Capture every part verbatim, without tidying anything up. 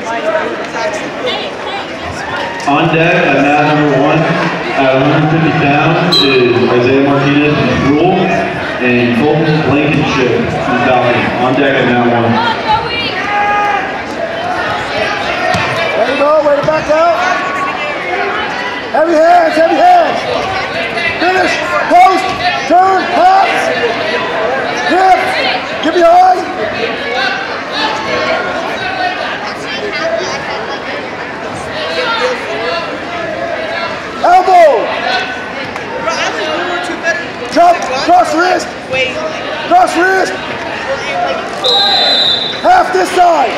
On deck at mat number one at one hundred fifty pounds is Isaiah Martinez from Rule and Colton Blankenship from Falcon. On deck at mat one. Way to go, way to back out. Heavy hands, heavy hands. Finish, post, turn, pops. Hip, get behind. Elbow! Jump! Cross wrist! Cross wrist! Half this side!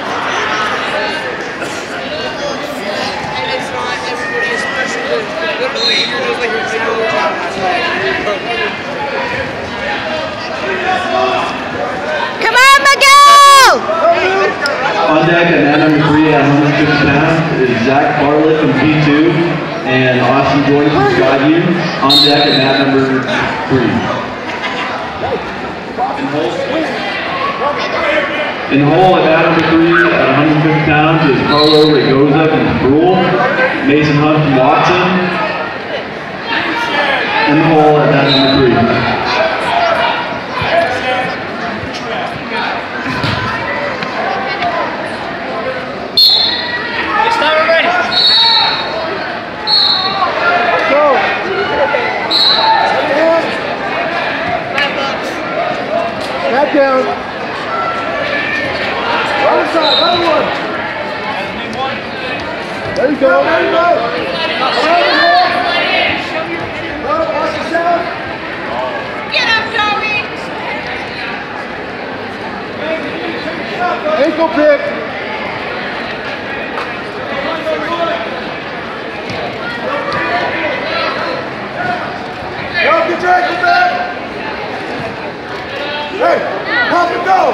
And it's not everybody is special. Literally, you're just like your single job. Come on, Miguel! On deck at mat number three at one hundred fifty pounds is Zach Bartlett from P two and Austin Jordan from Skyview. On deck at mat number three. In the hole at mat number three at one hundred fifty pounds is Carlo Regoza from Brule, Mason Hunt from Watson. In the hole at mat number three. Back down. Other side, other one. There you go, there you go. Around the hole. No, watch yourself. Get up, Joey! Ankle pick. Go, get your ankle back. Hey, pop and go!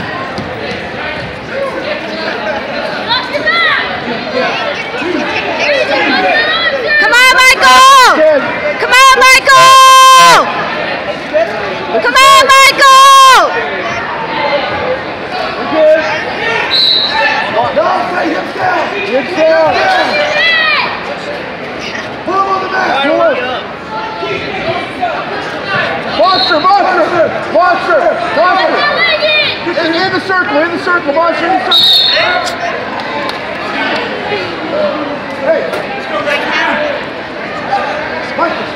Come on, Michael! Come on, Michael! Come on, Michael! We're good. No, say hips down. Hips down. Pull him on the mat. Pull him. Monster, monster, monster, monster. In, in the circle, in the circle, monster, in the circle. Hey, let's go right now. Michael.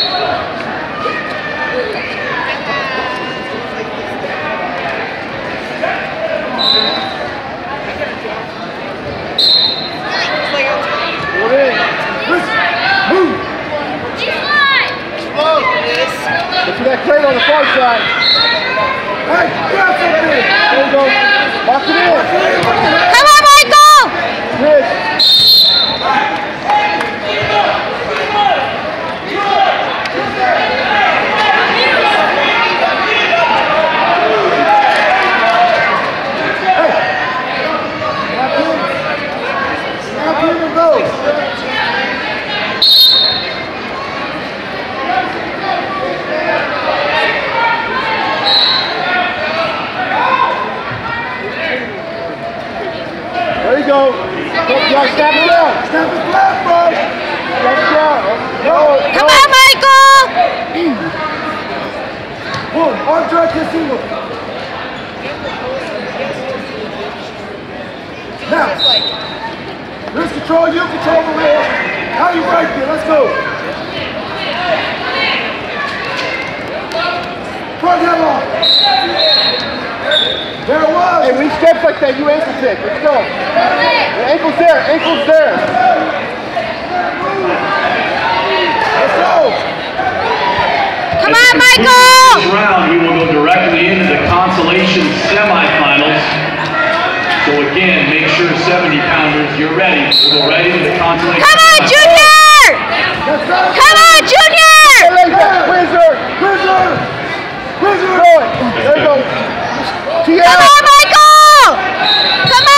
Go in. Listen, move. Look for that crate on the far side. Hey, grab something. There you go. Lock it in. Come on, Michael! Chris. Hey. Snap in. Snap in and go. There you go. Go, snap it down. Snap it flat, bro. Snap it down. No, Come on, Michael! Boom. Arm drag to single. Now, wrist control, you control the wrist. How you break it? Let's go. Front headlock. There it was. Hey, when he steps like that, you ankle pick. Let's go. The ankle's there. Ankle's there. Let's go. Come on, Michael! This round, we will go directly into the consolation semifinals. So again, make sure seventy pounders, you're ready. We'll go right into the consolation. Come on, Junior! Come on, Junior! Wizard! Wizard! Wizard! There you go. Come on, Michael! Come